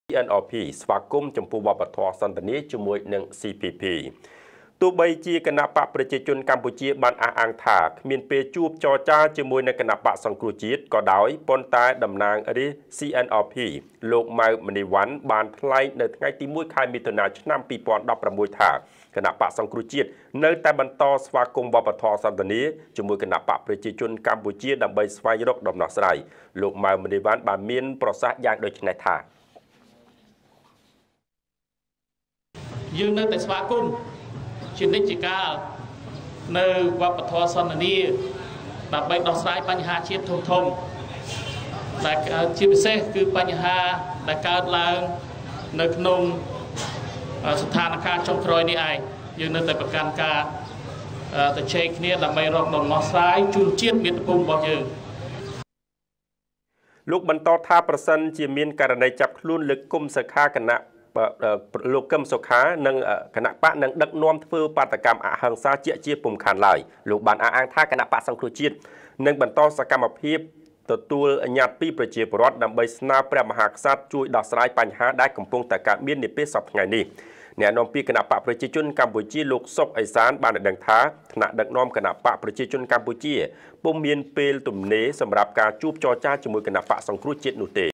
CNRP ស្វាគមន៍ចំពោះវប្បធម៌សន្តានាជាមួយនឹង CPP ទោះបីជាគណៈបកប្រជាជនកម្ពុជាបានអះអាងថាគ្មានពេលជួបចរចាជាមួយនឹងគណៈបកសង្គ្រោះជាតិក៏ដោយប៉ុន្តែតំណាងរាស្ត្រ CNRP លោកម៉ៅមនីវ៉ាន់បានថ្លែងនៅថ្ងៃទី1ខែមិថុនាឆ្នាំ2016ថាគណៈបកសង្គ្រោះជាតិនៅតែបន្តស្វាគមន៍វប្បធម៌សន្តានាជាមួយគណៈបកប្រជាជនកម្ពុជាដើម្បីស្វែងរកដំណោះស្រាយលោកម៉ៅមនីវ៉ាន់បានមានប្រសាសន៍យ៉ាងដូចនេះថាយើងនៅតែស្វាគមន៍ជានិច្ចជាកាលនៅវប្បធម៌សន្តានាដើម្បីដោះស្រាយបញ្ហាជាតិធំដែលជាពិសេសគឺបញ្ហាដែលកើតឡើងនៅក្នុងស្ថានភាពចុងក្រោយនេះឯងយើងនៅតែប្រកាន់ការទៅជែកគ្នាដើម្បីរកដំណោះស្រាយជូនជាតិមាតុភូមិរបស់យើងលោកបន្តថាប្រសិនជាមានករណីចាប់ខ្លួនលើកគុំសខាគណៈលោកកឹមសុខានិងគណៈបកនឹងដឹកនាំធ្វើបាតកម្មអហិង្សាជាពុំខានឡើយលោកបានអះអាងថាគណៈបកសង្គ្រោះជាតិនឹងបន្តសកម្មភាពទទួលអញ្ញាតពីប្រជាពលរដ្ឋដើម្បីស្នើព្រះមហាក្សត្រជួយដោះស្រាយបញ្ហាដែលកំពុងតែកើតមាននាពេលសប្តាហ៍ថ្ងៃនេះអ្នកនាំពាក្យគណៈបកប្រជាជនកម្ពុជាលោកសុកអេសានបានដឹងថាថ្នាក់ដឹកនាំគណៈបកប្រជាជនកម្ពុជាពុំមានពេលទំនេរសម្រាប់ការជួបចរចាជាមួយគណៈបកសង្គ្រោះជាតិនោះទេ